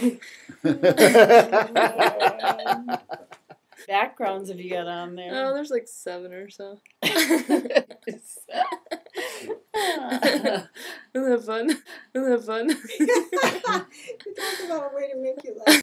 Backgrounds have you got on there? Oh, there's like 7 or so. Isn't Isn't that fun? You talk about a way to make you laugh.